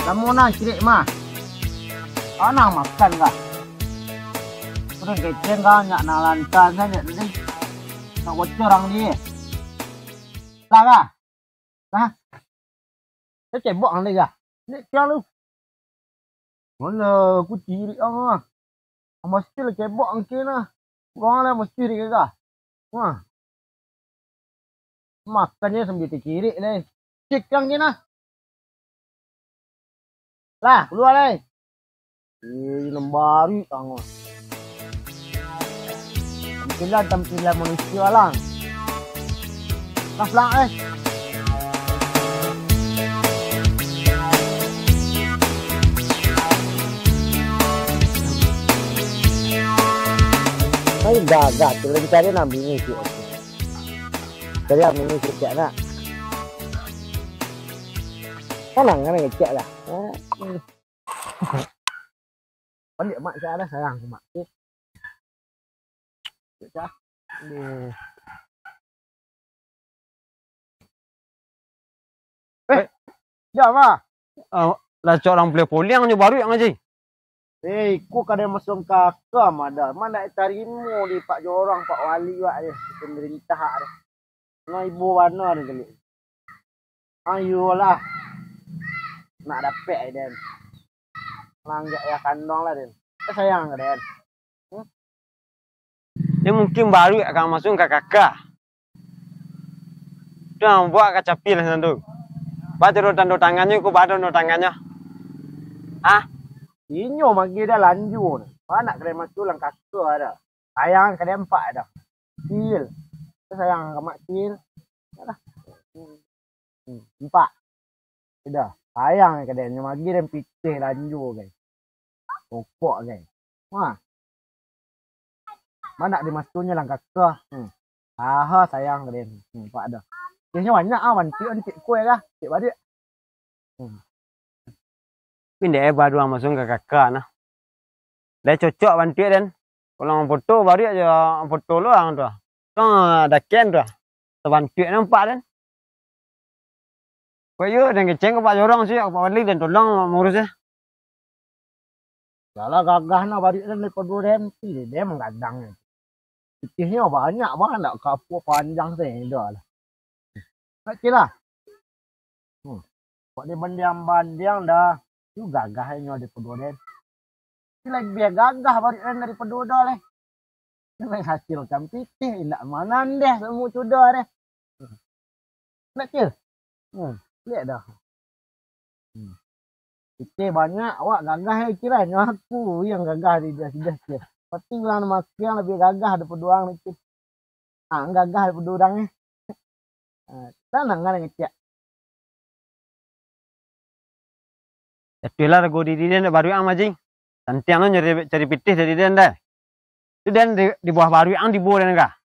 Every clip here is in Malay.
Kamu nak cilik mah. Anak makan kah? Udah keceng kah nyak nalantan saja tadi. Nak bocor orang dia. Lah kah? Lah. Saya cebok orang dia kah? Ni kira lu. Mana aku cilik ah. Mesti lah cebok orang kena. Orang lah mesti dia kah? Wah. Makannya sambil cilik leh. Cik yang kena. Lah, keluar leh. Lembari tangan. Tampilan manusia lang. Lah eh. Ay gaga, tuloy cari na mini si Oki. Cari ang mini si Cik nak. Kanang kan ngecek lah. Balik mak saya dah sayang mak. Cak. Jom ah. Lah cok orang boleh poliang je baru yang aja. Ku kada masuk kakak ada. Mana tarimu di Pak Jorang, Pak Wali wak dia, pemerintah dia. Nah ibu warna dia kali. Ayolah. Nak dapat den. Langgak ya kandong lah den. Sayang den. Dia mungkin baru akan masuk ke kakak. Dia buat kaca pil sendu. Baca tanda tangannya, ku baca tanda tangannya. Ah, inyo magi dah lanjut. Mana kena masuk lang kakak ada. Sayang kena empat ada. Pil. Sayang ke mak pil. Dah. Empat. Sudah. Sayang kena magi dan pitih lanjut guys. Pokok guys. Wah. Mana dimasuknya lang kakak. Sayang kena. Empat ada. Dia banyak wanti kue kah? Cik badik. pindah baru masuk ke kakak nah. Dah cocok bantu dan kalau foto baru aja foto lo ang tu. Ada ken tu. Bantu nampak dan. Koyo dan keceng ke Pak Jorong sih, Pak Wali dan tolong ngurus ya. Salah gagah na baru dan lepas dua dia menggadang. Pitihnya banyak banget kapur panjang sih dah lah. Okeylah. Kok dia bandiang dah. Tu gagahnya di pedoden. Sila biar gagah baru dari pedoda leh. Nak hasilkan pitih nak mana deh semua sudah deh. Nak ke? Lihat dah. Pitih banyak awak gagah kiranya aku yang gagah di dia dia. Penting lah makin yang lebih gagah ada peduang ni. Gagah ada pedurang ni. Tanang kan ngecek. Itulah rego di dia baru yang majing. Nanti yang cari pitih dari dia dah. Itu dan di bawah baru yang di bawah dan enggak.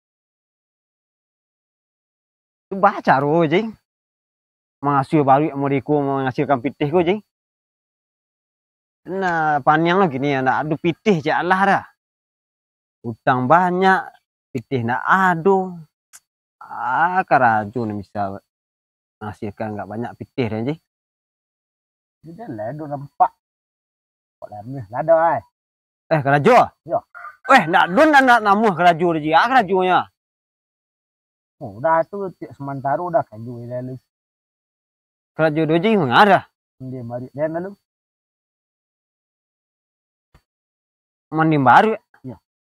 Itu baca roh jing. Menghasil baru yang mau menghasilkan pitih ko jing. Nah panjang lo gini ya, nak adu pitih je Allah dah. Utang banyak, pitih nak adu. Keraju ni bisa menghasilkan enggak banyak pitih dan jing. Dia lah dua nampak. Kok lamnya lada ai. Keraju? Ya. Nak dun nak namuh keraju je. Kerajunya. Oh, dah tu sementara dah kaju lalu. Keraju doji mengarah. Dia mari dia lalu. Mandi baru. Ya.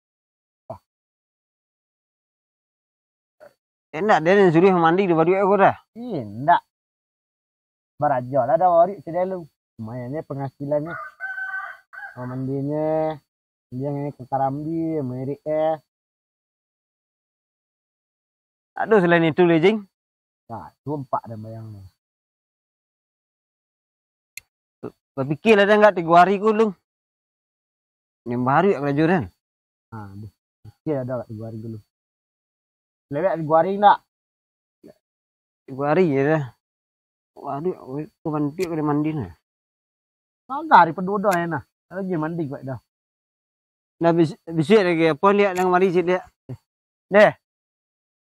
Enggak dia suruh mandi di baru aku dah. Enggak. Baraja lah dah wari tidak lu. Lumayannya penghasilannya. Mandinya dia ke Karambi, merik Aduh selain itu lejing. Nah, tu empat dah bayang. Berpikir ada enggak 3 hari ku lu. Ini baru ya kerajuan. Fikir ada enggak 3 hari dulu. Lewat 3 hari enggak? 3 hari ya dah. Waduh, aku mandi ke mandi nah. Dari pedoda ya nah. Lagi mandi buat dah. Dah bisik lagi apa lihat yang mari sit dia. Deh.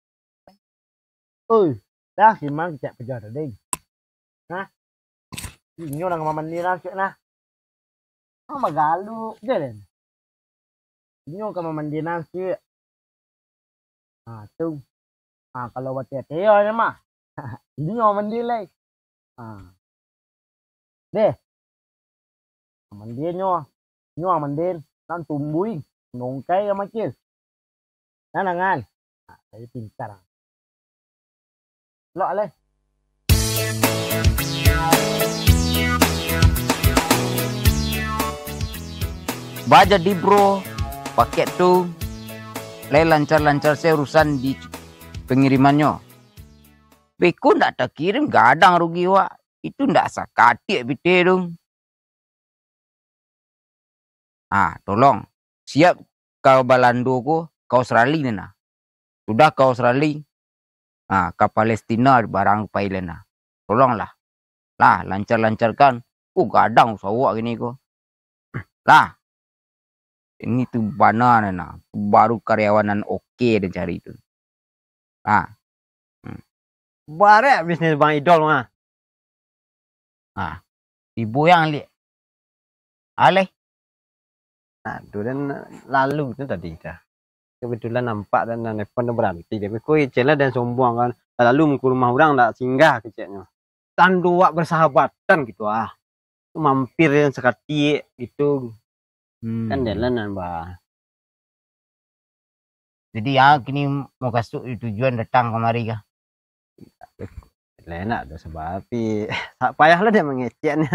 Oi, dah gimana cek pejar ding. Hah? Inyo nang mamandi nasi na. Magalu je den. Inyo ka mamandi nasi. Tu. Kalau buat teo ni mah. Inyo mandi lagi. Deh. Mandi nyo mandi nan tumbuing nongkai sama kis. Nanangan. Saya pintar. Lo ale. Baca di bro, paket tuh, lancar-lancar saya urusan di pengirimannya. Beko ndak tak kirim gadang rugi wak, itu ndak sakati bete dong. Tolong, siap kau balando ko, kau Australia nena. Sudah kau Australia, ke Palestina barang pailena. Tolonglah, lancar-lancarkan. Gadang sawak gini ko. Ini tuh mana nena, baru karyawanan oke dan cari itu. Barek bisnis Bang Idol mah. Ibu yang lihat. Ale. Aduh, dan lalu itu tadi dah. Kebetulan nampak dan nelfon berhenti. Dia koi celah dan sombong kan. Lalu ke rumah orang tak singgah keceknya. Tanduak bersahabatan gitu Mampir yang sekati gitu. Kan jalanan bah. Jadi kini mau kasih tujuan datang kemari kah? Enak dah sebab tak payahlah dia mengeceknya.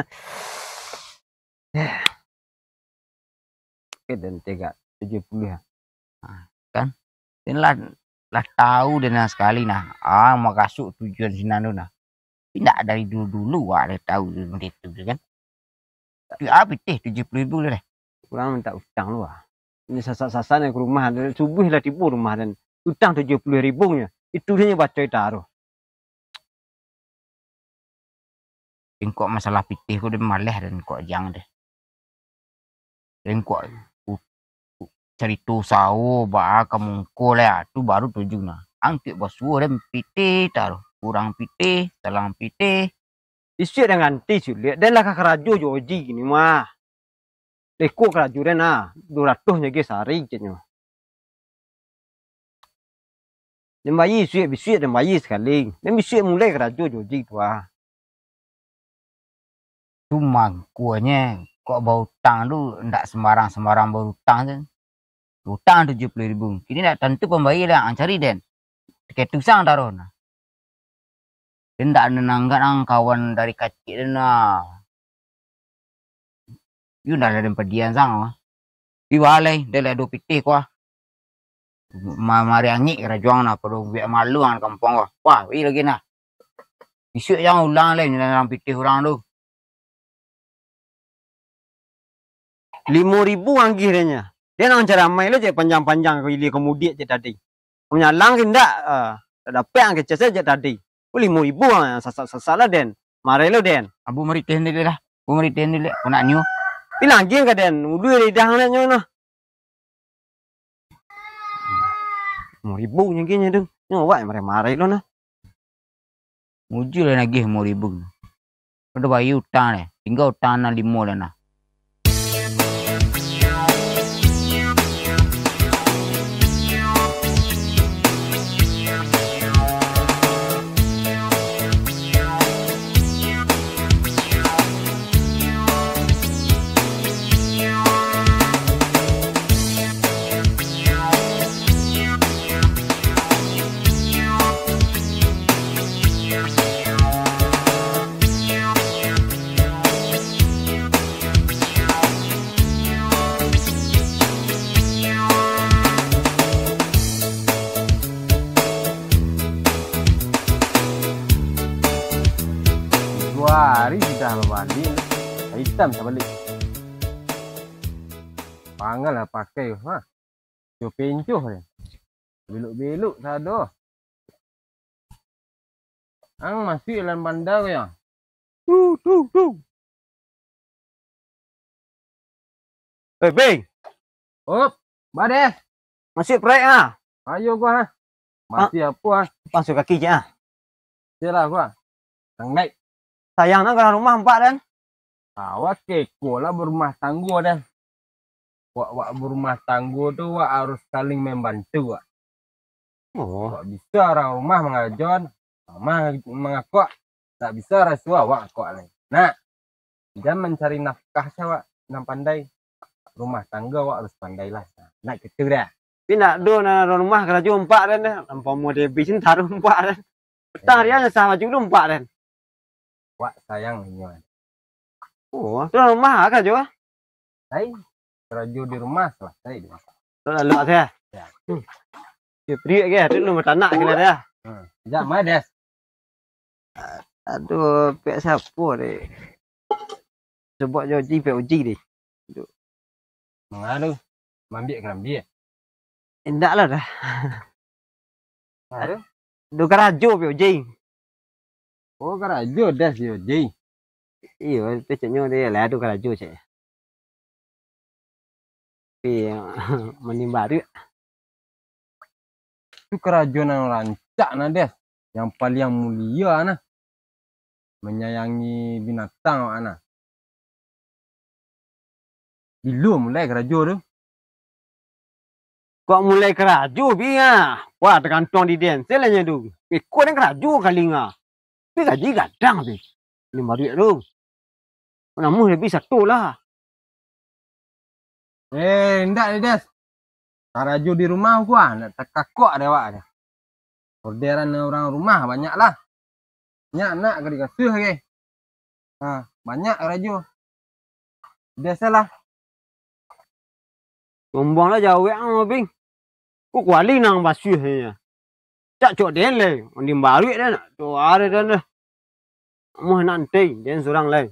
Dan 370 ya. Kan? Dan lah tahu dan sekali mau kasih tujuan sinanu Tidak dari dulu ada tahu begitu kan. Tapi teh 70.000 deh. Kurang minta utang lu Ini sasaran yang ke rumah subuh lah tipu rumah dan utang 70.000 nya. Itu dia baca taruh. Kok masalah pitih kok dia maleh dan kok jangan deh. Dan kok cerita sawo kamu koleh tu baru tujuh angkit basuh dan pitih taruh. Kurang pitih, salang pitih. Isi dengan sulit dan lah kakarajo joji gini mah. Leko keraju dan 200 nya sehari jenyo. Dan bayi suit bisuit dan bayi sekali. Dan bisuit mulai keraju joji tu Cuma kuahnya kok bau utang tu ndak sembarang bau utang tu. Utang 70.000. Kini ndak tentu pembayar yang cari den. Tiket tusang taruh Dan ndak nenangkan kawan dari kecil Yun dah ada pedian sang Iwalai dia ada pitih kuah. Mari angik rajuang perlu biar malu kampung kuah. Wah, lagi Isu yang ulang lain dalam pitih orang tu. 5.000 akhirnya. Dia nak cara ramai lo je panjang-panjang kemudian je tadi. Menyalang tidak dapat yang kecil saja tadi. 5.000 salah den. Mari lo den. Abu meritin dia dah. Abu meritin dia. Aku nak nyu. Bilang lagi ke den. Udah lidah nak nyu nah. 5.000 yang kini tu. Nyu wak mari lo nah. Mujul lagi 5.000. Udah bayi utang deh. Tinggal utang 5 dah hari sudah mandi hitam balik pangal lah pakai jo pencuh ni beluk-beluk sado masih dalam bandar ya tu Beng Bades masih prek ayo gua masih apa masuk kaki je Sialah gua tang naik sayang nak ke rumah empat dan Awak keko lah berumah tangga dah. Wak berumah tangga tu wak harus saling membantu wak. Oh, Wak bisa orang rumah mengajon, mengakok. Tak bisa rasuah wak akok ni. Nah, dan mencari nafkah saya wak nak pandai. Rumah tangga wak harus pandai lah. Nak gitu dah. tapi nak do na rumah kerja empat dan dah. Lampau mau dia bisin taruh empat dan. Petang dia sama juga empat dan. Wak sayang ni. Oh, tu rumah kerja. Hai, kerja di rumah selesai dia. Tu lalu saya. Ya. Dia pria ke, tu lu mata nak kena dia. Sekejap, Mades. Aduh, pek siapa ni? Sebab Joji pek uji ni. Mengadu, mambik kerambik. Indak lah dah. Ada? Du kerajo pek uji. Oh, kerajo dah si Oji. Iyo, pecahnya dia lah du kerajo cik. Tapi menimba dia. Itu kerajaan yang rancak nah Des. Yang paling mulia nah. Menyayangi binatang nah. Bila mulai kerajaan tu? Kau mulai kerajo biar. Wah, tergantung di densel aja tu. Kau ni kerajo kali ngah. Tapi gaji gadang tu. Ini baru tu. Namun lebih satu lah. Enggak ni Des. Kerajaan di rumah aku nak takakok ada wak dah. Orderan orang rumah banyak lah. Banyak nak ke dikasih ke. Banyak kerajaan. Biasalah. Gombang lah jauh yang bing. Kau kuali nang basuh ni. Cak cok den le. Ondim baru dah nak. Tu ada dah. Mau nanti den seorang lain.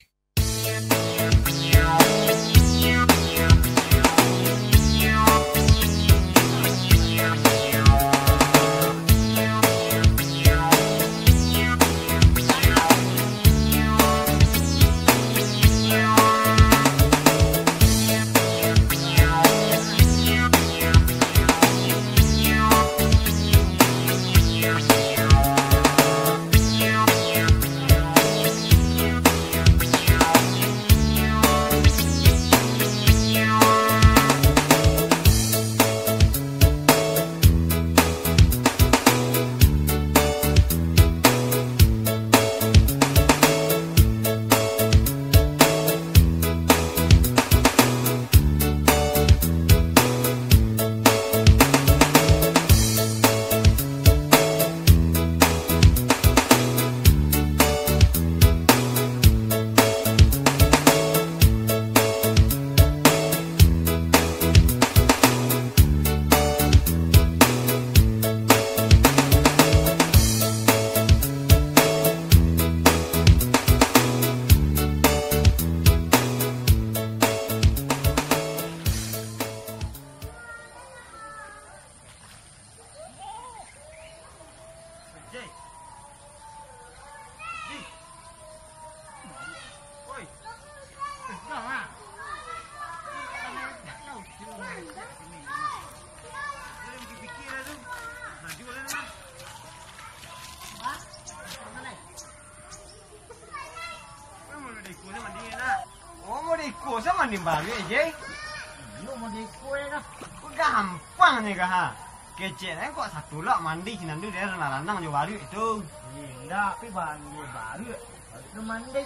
Ikut sama ni baru je. Lu mau dikue kan? Gampang ni kah? Kecil ni kok satu lah mandi sinan tu dia renang je baru itu. Enggak, tapi baru baru. Lu mandi.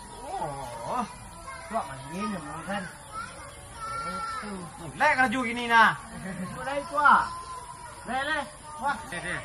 Oh, Kok mandi ni kan? Itu. lek kerja gini nah. Mulai tua. Le. Wah. Deh.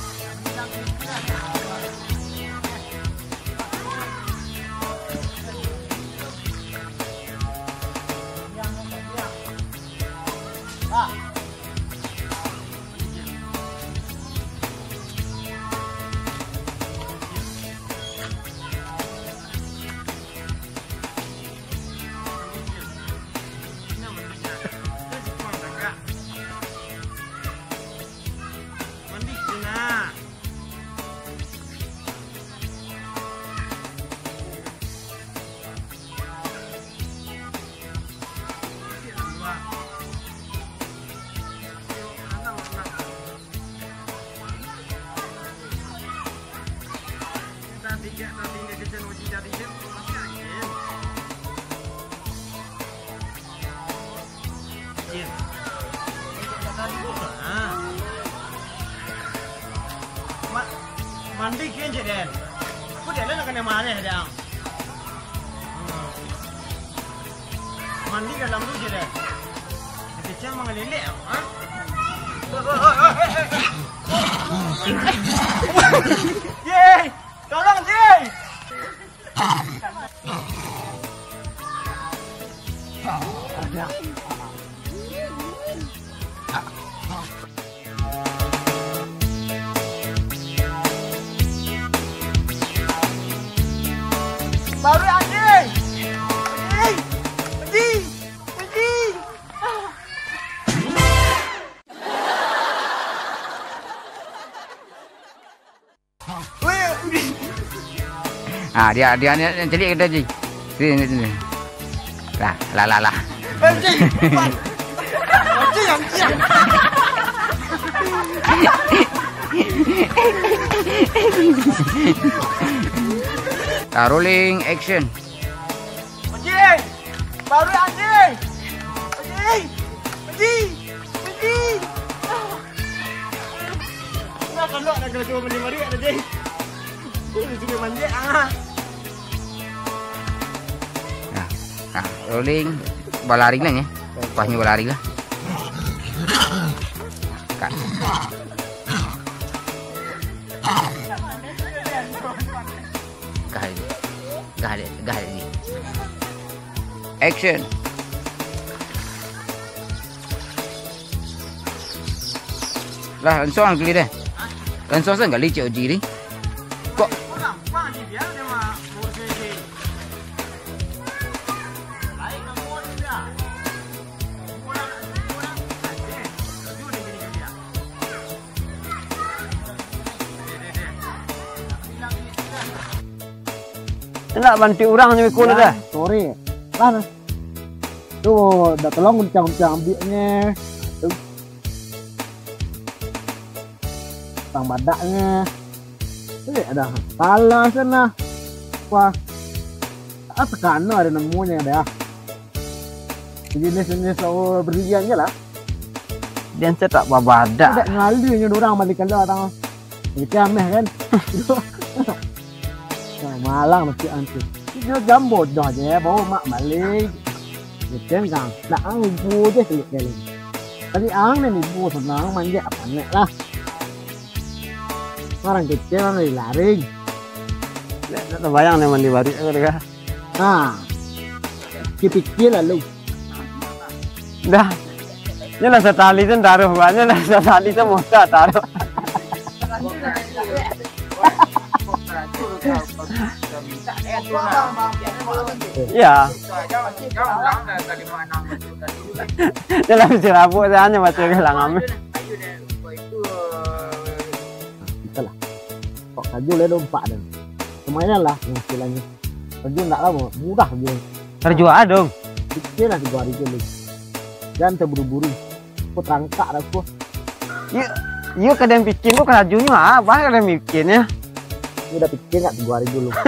Mandi sana. Tadi dia kerja uji tadi dia masih angin. Mandi kian je Den. Aku dia nak kena marah dia. Mandi dalam tu je Den. Kecil mengelelek ah. Yeay! Tolong yeay! Baru anjing! Anjing! Anjing! Ah, dia celik kita ji. Sini. Lah. Anjing! Anjing! Rolling action. Anjing! Baru anjing! Anjing! Anjing! Anjing! Nak kalau nak kena cuba mandi anjing. Cuba mandi ah. Nah, rolling balari lah ya. Pasnya balari lah. Kak. Got it. Action. Lah, langsung kali deh. Langsung saya nggak licik uji ni. Kok? Nak bantu orang je kau dah. Sorry. Kan. Tu dah tolong uncang-uncang ambilnya. Tang badaknya. Ini ada salah sana. Wah. Apa kana ada nemunya dah. Jenis-jenis berlian je lah. Dia tak babadak. Ada ngalunya orang balik kalau tang. Kita ameh kan. Malang mesti antu. Dia jambo dah je bawa mak balik. Dia kan nak ibu je sekali. Tadi ang ni ibu senang manja apa nak lah. Orang kecil ni lari. Tak terbayang ni mandi baru aku dah. Ha. Kipikir lalu. Dah. Ni lah setali tu taruh banyak lah setali tu muka taruh. Ya. Dalam serabut saya hanya baca gelang amin. Itulah. Kok kaju le dompak dah. Lumayan lah hasilnya. Kaju tak lama, mudah je. Terjual dong. Fikir lah 3 hari dulu. Jangan terburu-buru. Kau terangkak dah aku. Iya kadang bikin kok kajunya apa kadang bikinnya. Ini udah pikir nggak 3 hari dulu.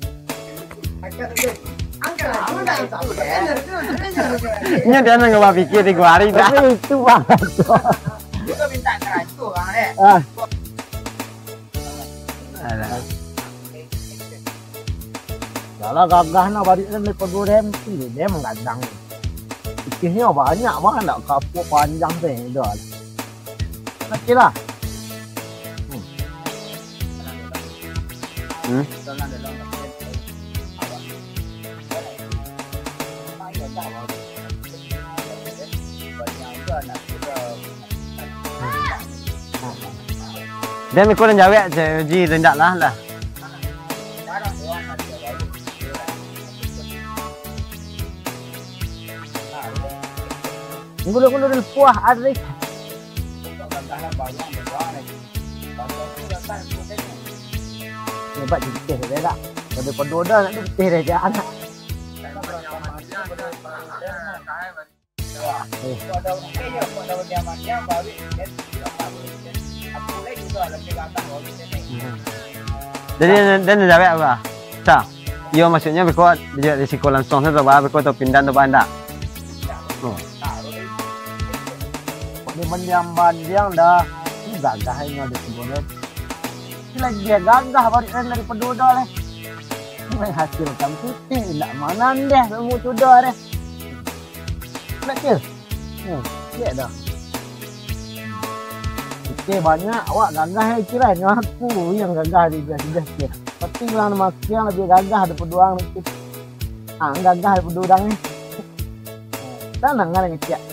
Ini dia nggak pikir 3 hari dah. Itu banget. Kita minta keraju bang deh. Kalau gagah nak balik ni perlu rempi dia menggadang. Pikirnya banyak banget nak kapur panjang tu dah. Okey lah. Dia mikir dan jawab je rendak lah. Ngulu-ngulu del puah adrik. Coba dikit dia tak. Kalau pedoda nak dikit dia anak. Jadi dan jawab apa? Tak. Yo maksudnya berkuat dia risiko langsung saja bah berkuat atau pindah atau anda. Ini menjamban yang dah gagahnya di sebenarnya. Lagi dia gagah barisan dari pedudol deh. Menghasilkan putih, nak mana deh kamu sudah deh. Nak kira? Lihat dah. Putih banyak, awak gagah ya kiranya aku yang gagah di belah kira. Pasti bilang nama aku yang lebih gagah daripada orang nanti. Gagah daripada orang ni. Dan nangan yang kira.